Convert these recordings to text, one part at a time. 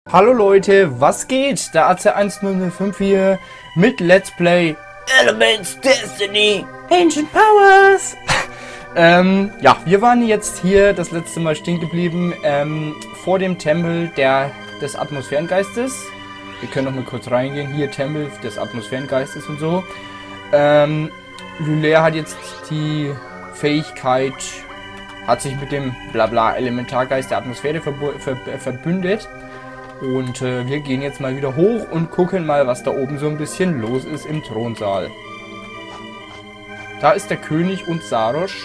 Hallo Leute, was geht? Der AC1005 hier mit Let's Play Elements Destiny Ancient Powers. Ja, wir waren jetzt hier das letzte Mal stehen geblieben vor dem Tempel des Atmosphärengeistes. Wir können noch mal kurz reingehen. Hier Tempel des Atmosphärengeistes und so. Lulea hat jetzt die Fähigkeit, hat sich mit dem Blabla Elementargeist der Atmosphäre verbündet. Und wir gehen jetzt mal wieder hoch und gucken mal, was da oben so ein bisschen los ist im Thronsaal. Da ist der König und Sarosch.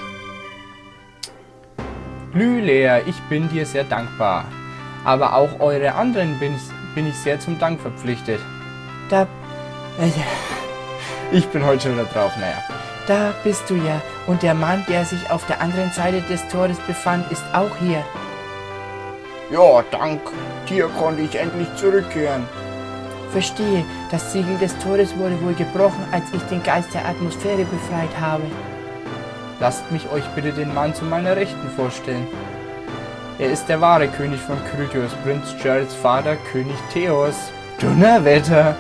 Lulea, ich bin dir sehr dankbar. Aber auch eure anderen bin ich sehr zum Dank verpflichtet. Ich bin heute schon wieder drauf, naja. Da bist du ja. Und der Mann, der sich auf der anderen Seite des Tores befand, ist auch hier. Ja, dank dir konnte ich endlich zurückkehren. Verstehe, das Siegel des Todes wurde wohl gebrochen, als ich den Geist der Atmosphäre befreit habe. Lasst mich euch bitte den Mann zu meiner Rechten vorstellen. Er ist der wahre König von Krytios, Prinz Jareds Vater, König Theos. Donnerwetter!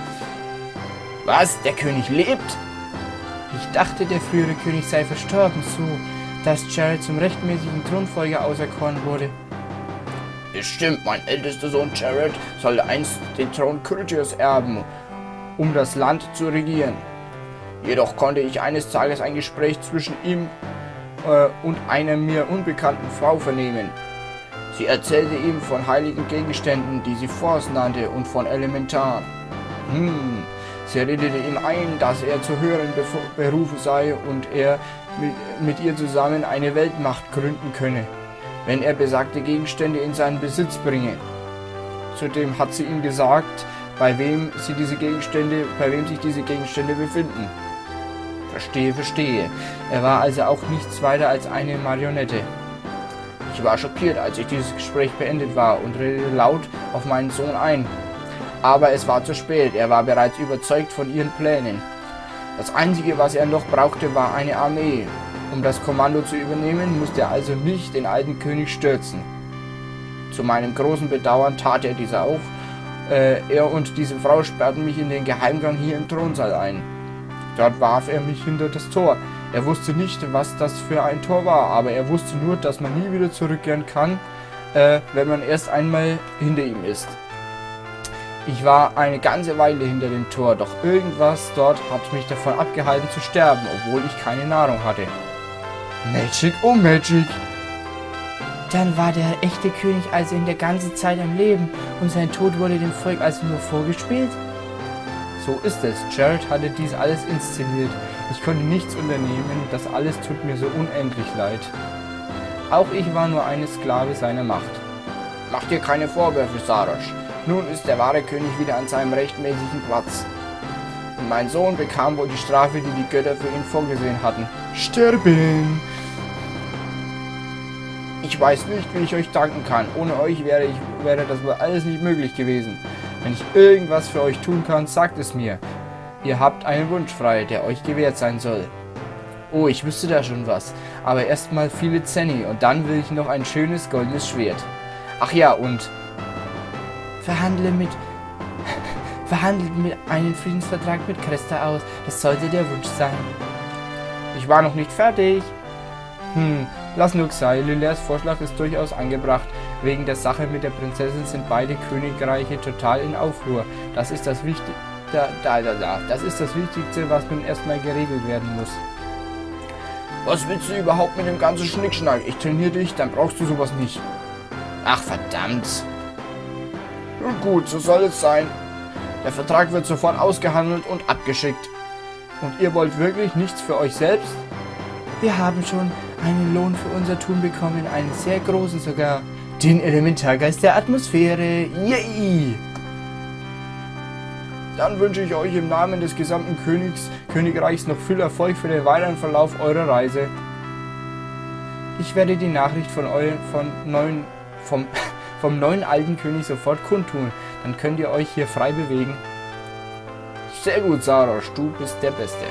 Was, der König lebt? Ich dachte, der frühere König sei verstorben, so dass Jared zum rechtmäßigen Thronfolger auserkoren wurde. Es stimmt, mein ältester Sohn Jared sollte einst den Thron Krytios erben, um das Land zu regieren. Jedoch konnte ich eines Tages ein Gespräch zwischen ihm und einer mir unbekannten Frau vernehmen. Sie erzählte ihm von heiligen Gegenständen, die sie Force nannte, und von Elementaren. Sie redete ihm ein, dass er zu höheren berufen sei und er mit ihr zusammen eine Weltmacht gründen könne, wenn er besagte Gegenstände in seinen Besitz bringe. Zudem hat sie ihm gesagt, bei wem sich diese Gegenstände befinden. Verstehe. Er war also auch nichts weiter als eine Marionette. Ich war schockiert, als ich dieses Gespräch beendet war und redete laut auf meinen Sohn ein. Aber es war zu spät, er war bereits überzeugt von ihren Plänen. Das Einzige, was er noch brauchte, war eine Armee. Um das Kommando zu übernehmen, musste er also nicht den alten König stürzen. Zu meinem großen Bedauern tat er dies auch. Er und diese Frau sperrten mich in den Geheimgang hier im Thronsaal ein. Dort warf er mich hinter das Tor. Er wusste nicht, was das für ein Tor war, aber er wusste nur, dass man nie wieder zurückkehren kann, wenn man erst einmal hinter ihm ist. Ich war eine ganze Weile hinter dem Tor, doch irgendwas dort hat mich davon abgehalten zu sterben, obwohl ich keine Nahrung hatte. Magic, oh Magic! Dann war der echte König also in der ganzen Zeit am Leben und sein Tod wurde dem Volk also nur vorgespielt? So ist es. Jared hatte dies alles inszeniert. Ich konnte nichts unternehmen, das alles tut mir so unendlich leid. Auch ich war nur eine Sklave seiner Macht. Mach dir keine Vorwürfe, Sarosch. Nun ist der wahre König wieder an seinem rechtmäßigen Platz. Und mein Sohn bekam wohl die Strafe, die die Götter für ihn vorgesehen hatten. Sterben! Ich weiß nicht, wie ich euch danken kann. Ohne euch wäre das wohl alles nicht möglich gewesen. Wenn ich irgendwas für euch tun kann, sagt es mir. Ihr habt einen Wunsch frei, der euch gewährt sein soll. Oh, ich wüsste da schon was. Aber erstmal viele Zenny und dann will ich noch ein schönes goldenes Schwert. Ach ja, und... Verhandelt einen Friedensvertrag mit Cresta aus. Das sollte der Wunsch sein. Ich war noch nicht fertig. Lass nur sein. Luleas Vorschlag ist durchaus angebracht. Wegen der Sache mit der Prinzessin sind beide Königreiche total in Aufruhr. Das ist das Wichtigste, was nun erstmal geregelt werden muss. Was willst du überhaupt mit dem ganzen Schnickschnack? Ich trainiere dich, dann brauchst du sowas nicht. Ach verdammt. Nun gut, so soll es sein. Der Vertrag wird sofort ausgehandelt und abgeschickt. Und ihr wollt wirklich nichts für euch selbst? Wir haben schon einen Lohn für unser Tun bekommen, einen sehr großen sogar. Den Elementargeist der Atmosphäre. Yay! Dann wünsche ich euch im Namen des gesamten Königreichs noch viel Erfolg für den weiteren Verlauf eurer Reise. Ich werde die Nachricht vom neuen alten König sofort kundtun. Dann könnt ihr euch hier frei bewegen. Sehr gut, Sarosch, du bist der Beste.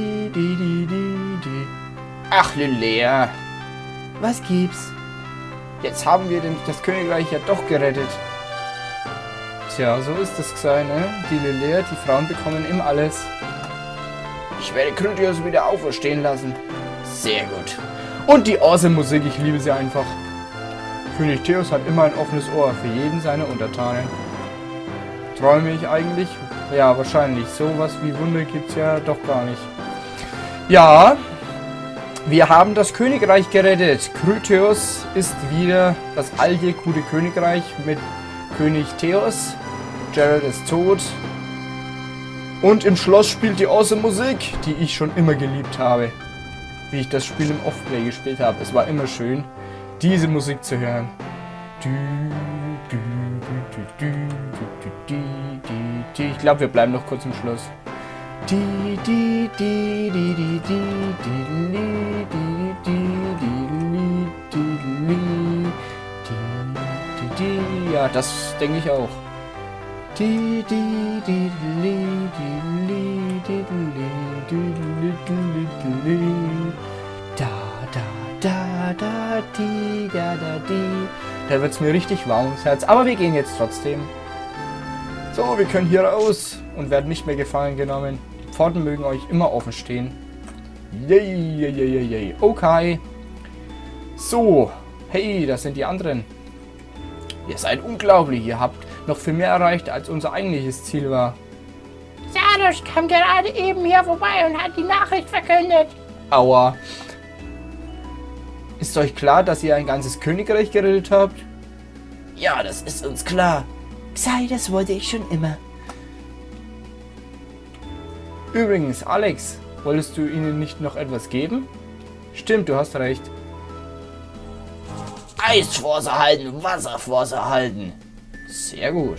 Ach, Lulea. Was gibt's? Jetzt haben wir das Königreich ja doch gerettet. Tja, so ist es gesagt, ne? Die Lilea, die Frauen bekommen immer alles. Ich werde Krytios wieder auferstehen lassen. Sehr gut. Und die Awesome-Musik, ich liebe sie einfach. König Theos hat immer ein offenes Ohr für jeden seiner Untertanen. Träume ich eigentlich? Ja, wahrscheinlich. Sowas wie Wunder gibt es ja doch gar nicht. Ja, wir haben das Königreich gerettet. Krytios ist wieder das alte, gute Königreich mit König Theos. Geralt ist tot. Und im Schloss spielt die Awesome Musik, die ich schon immer geliebt habe. Wie ich das Spiel im Offplay gespielt habe. Es war immer schön, diese Musik zu hören. Ich glaube, wir bleiben noch kurz im Schloss. Ja, das denke ich auch. Da wird es mir richtig warm ums Herz. Aber wir gehen jetzt trotzdem. So, wir können hier raus und werden nicht mehr gefangen genommen. Die Pforten mögen euch immer offen stehen. Yay, yay, yay, yay. Okay. So. Hey, das sind die anderen. Ihr seid unglaublich. Ihr habt noch viel mehr erreicht, als unser eigentliches Ziel war. Sadosh kam gerade eben hier vorbei und hat die Nachricht verkündet. Aua. Ist euch klar, dass ihr ein ganzes Königreich gerettet habt? Ja, das ist uns klar. Sei, das wollte ich schon immer. Übrigens, Alex, wolltest du ihnen nicht noch etwas geben? Stimmt, du hast recht. Eisforce erhalten, Wasserforce erhalten. Sehr gut.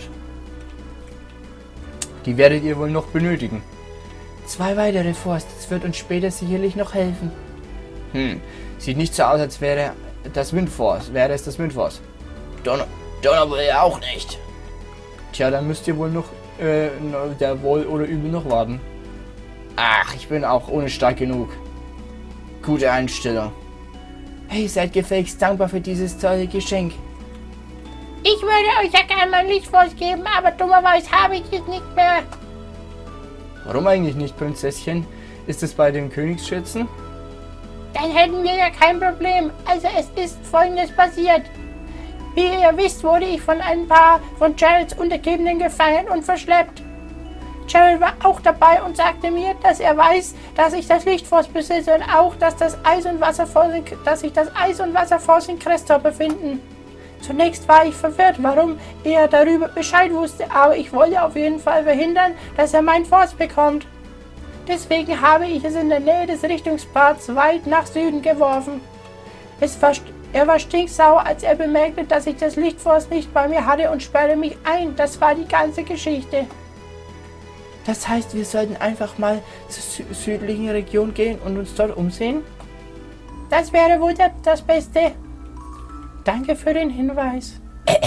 Die werdet ihr wohl noch benötigen. 2 weitere Force, das wird uns später sicherlich noch helfen. Sieht nicht so aus, als wäre das Windforce. Wäre es das Windforce? Donner will ja auch nicht. Tja, dann müsst ihr wohl noch der wohl oder übel noch warten. Ach, ich bin auch ohne stark genug. Gute Einstellung. Hey, seid gefälligst dankbar für dieses tolle Geschenk. Ich würde euch ja gerne mein Lichtforce geben, aber dummerweise habe ich es nicht mehr. Warum eigentlich nicht, Prinzesschen? Ist es bei den Königsschätzen? Dann hätten wir ja kein Problem. Also es ist Folgendes passiert. Wie ihr wisst, wurde ich von ein paar von Geralts Untergebenen gefangen und verschleppt. Geralt war auch dabei und sagte mir, dass er weiß, dass ich das Lichtforce besitze und auch, dass sich das Eis- und Wasserforce in Crestor befinden. Zunächst war ich verwirrt, warum er darüber Bescheid wusste, aber ich wollte auf jeden Fall verhindern, dass er mein Force bekommt. Deswegen habe ich es in der Nähe des Richtungsparts weit nach Süden geworfen. Er war stinksauer, als er bemerkte, dass ich das Lichtforce nicht bei mir hatte und sperrte mich ein. Das war die ganze Geschichte. Das heißt, wir sollten einfach mal zur südlichen Region gehen und uns dort umsehen? Das wäre wohl das Beste. Danke für den Hinweis.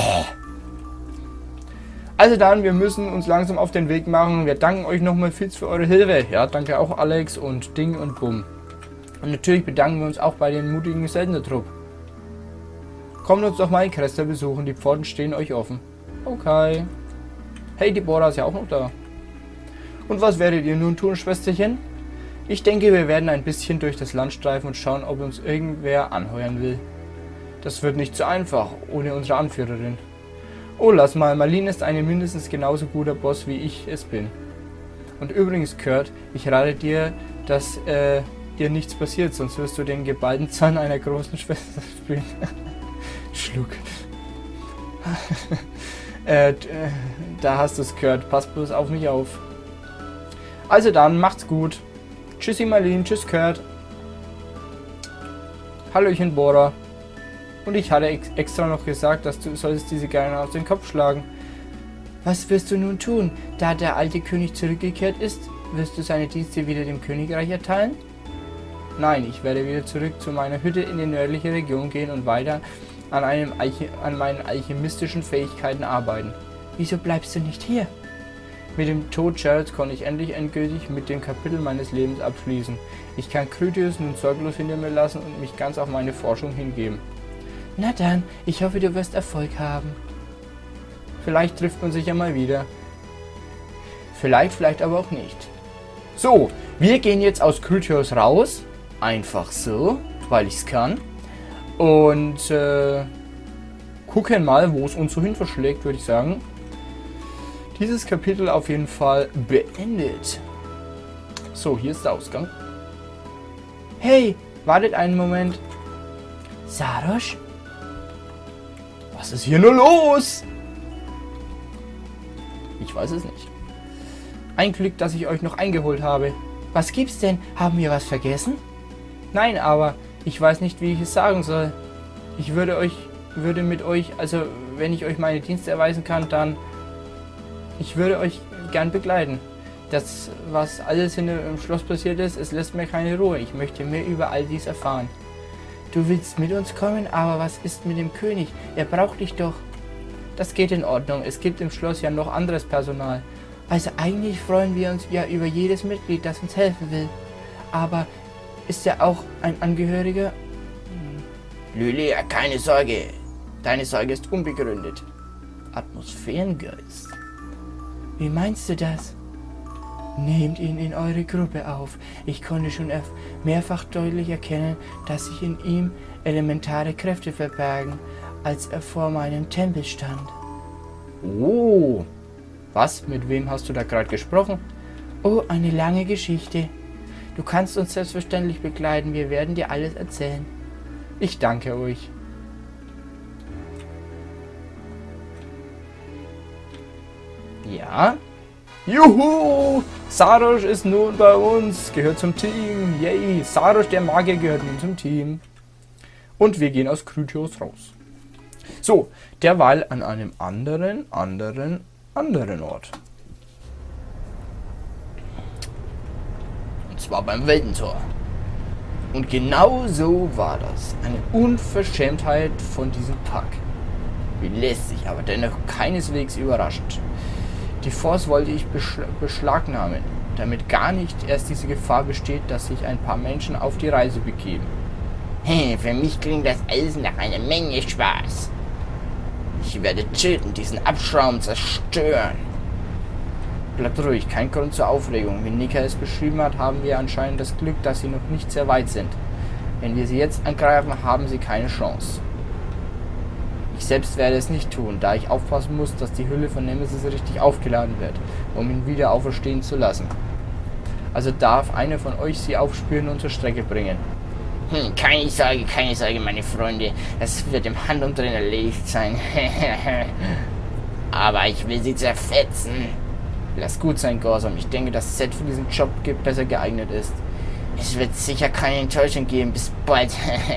Also dann, wir müssen uns langsam auf den Weg machen. Wir danken euch nochmal viel für eure Hilfe. Ja, danke auch Alex und Ding und Bumm. Und natürlich bedanken wir uns auch bei den mutigen Söldnertrupp. Kommt uns doch mal in Crestor besuchen. Die Pforten stehen euch offen. Okay. Hey, die Bora ist ja auch noch da. Und was werdet ihr nun tun, Schwesterchen? Ich denke, wir werden ein bisschen durch das Land streifen und schauen, ob uns irgendwer anheuern will. Das wird nicht so einfach, ohne unsere Anführerin. Oh, lass mal, Marlene ist ein mindestens genauso guter Boss, wie ich es bin. Und übrigens, Kurt, ich rate dir, dass dir nichts passiert, sonst wirst du den geballten Zahn einer großen Schwester spüren. Schluck. Da hast du es, Kurt. Pass bloß auf mich auf. Also dann, macht's gut. Tschüssi Marlene, tschüss Kurt. Hallöchen Bora. Und ich hatte extra noch gesagt, dass du solltest diese Geier auf den Kopf schlagen. Was wirst du nun tun, da der alte König zurückgekehrt ist? Wirst du seine Dienste wieder dem Königreich erteilen? Nein, ich werde wieder zurück zu meiner Hütte in die nördliche Region gehen und weiter an meinen alchemistischen Fähigkeiten arbeiten. Wieso bleibst du nicht hier? Mit dem Tod Geralts konnte ich endgültig mit dem Kapitel meines Lebens abschließen. Ich kann Krytios nun sorglos hinter mir lassen und mich ganz auf meine Forschung hingeben. Na dann, ich hoffe, du wirst Erfolg haben. Vielleicht trifft man sich ja mal wieder. Vielleicht aber auch nicht. So, wir gehen jetzt aus Krytios raus. Einfach so, weil ich es kann. Und gucken mal, wo es uns so hin verschlägt, würde ich sagen. Dieses Kapitel auf jeden Fall beendet. So, hier ist der Ausgang. Hey, wartet einen Moment. Sarosch? Was ist hier nur los? Ich weiß es nicht. Ein Glück, dass ich euch noch eingeholt habe. Was gibt's denn? Haben wir was vergessen? Nein, aber ich weiß nicht, wie ich es sagen soll. Ich würde mit euch, also wenn ich euch meine Dienste erweisen kann, dann ich würde euch gern begleiten. Das, was alles im Schloss passiert ist, es lässt mir keine Ruhe. Ich möchte mehr über all dies erfahren. Du willst mit uns kommen, aber was ist mit dem König? Er braucht dich doch. Das geht in Ordnung. Es gibt im Schloss ja noch anderes Personal. Also eigentlich freuen wir uns ja über jedes Mitglied, das uns helfen will. Aber ist er auch ein Angehöriger? Lylia, keine Sorge. Deine Sorge ist unbegründet. Atmosphärengeist. Wie meinst du das? Nehmt ihn in eure Gruppe auf. Ich konnte schon mehrfach deutlich erkennen, dass sich in ihm elementare Kräfte verbergen, als er vor meinem Tempel stand. Oh, was? Mit wem hast du da gerade gesprochen? Oh, eine lange Geschichte. Du kannst uns selbstverständlich begleiten, wir werden dir alles erzählen. Ich danke euch. Ja? Juhu! Sarosch ist nun bei uns, gehört zum Team. Yay! Sarosch, der Magier, gehört nun zum Team. Und wir gehen aus Krytios raus. So, derweil an einem anderen Ort. Und zwar beim Weltentor. Und genau so war das. Eine Unverschämtheit von diesem Pack. Wie lästig, aber dennoch keineswegs überraschend. Die Force wollte ich beschlagnahmen, damit gar nicht erst diese Gefahr besteht, dass sich ein paar Menschen auf die Reise begeben. Hey, für mich klingt das alles nach einer Menge Spaß. Ich werde töten, diesen Abschaum zerstören. Bleibt ruhig, kein Grund zur Aufregung. Wie Nika es beschrieben hat, haben wir anscheinend das Glück, dass sie noch nicht sehr weit sind. Wenn wir sie jetzt angreifen, haben sie keine Chance. Ich selbst werde es nicht tun, da ich aufpassen muss, dass die Hülle von Nemesis richtig aufgeladen wird, um ihn wieder auferstehen zu lassen. Also darf einer von euch sie aufspüren und zur Strecke bringen. Keine Sorge, meine Freunde. Es wird im Handumdrehen erledigt sein. Aber ich will sie zerfetzen. Lass gut sein, Gorsam. Ich denke, dass Set für diesen Job besser geeignet ist. Es wird sicher keine Enttäuschung geben. Bis bald.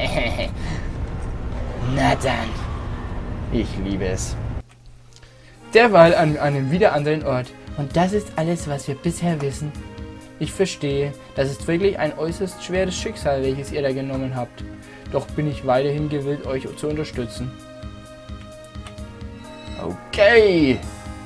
Na dann. Ich liebe es. Derweil an einem wieder anderen Ort. Und das ist alles, was wir bisher wissen. Ich verstehe. Das ist wirklich ein äußerst schweres Schicksal, welches ihr da genommen habt. Doch bin ich weiterhin gewillt, euch zu unterstützen. Okay.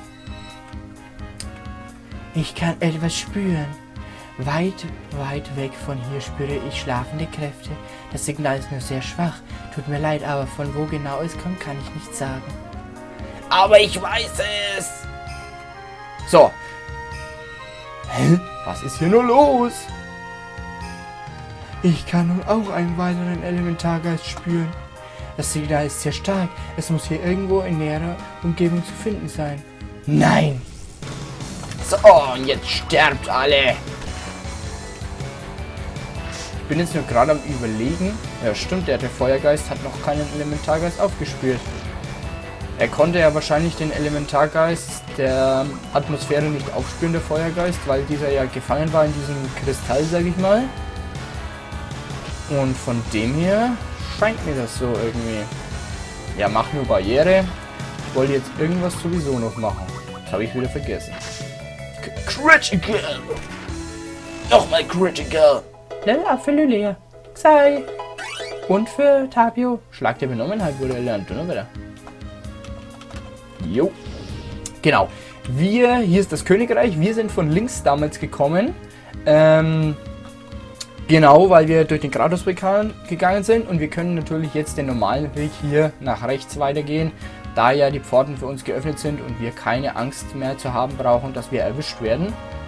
Ich kann etwas spüren. Weit, weit weg von hier spüre ich schlafende Kräfte. Das Signal ist nur sehr schwach. Tut mir leid, aber von wo genau es kommt, kann ich nicht sagen. Aber ich weiß es! So. Hä? Was ist hier nur los? Ich kann nun auch einen weiteren Elementargeist spüren. Das Signal ist sehr stark. Es muss hier irgendwo in näherer Umgebung zu finden sein. Nein! So, und jetzt sterbt alle! Ich bin jetzt nur gerade am Überlegen. Ja, stimmt, der Feuergeist hat noch keinen Elementargeist aufgespürt. Er konnte ja wahrscheinlich den Elementargeist der Atmosphäre nicht aufspüren, der Feuergeist, weil dieser ja gefangen war in diesem Kristall, sag ich mal. Und von dem her scheint mir das so irgendwie. Ja, mach nur Barriere. Ich wollte jetzt irgendwas sowieso noch machen. Das habe ich wieder vergessen. Critical! Nochmal Critical! Level up für Lylia. Xai. Und für Tapio. Schlag der Benommenheit wurde erlernt, oder wieder? Jo. Genau. Hier ist das Königreich. Wir sind von links damals gekommen. Genau, weil wir durch den Kratos-Weg gegangen sind und wir können natürlich jetzt den normalen Weg hier nach rechts weitergehen, da ja die Pforten für uns geöffnet sind und wir keine Angst mehr zu haben brauchen, dass wir erwischt werden.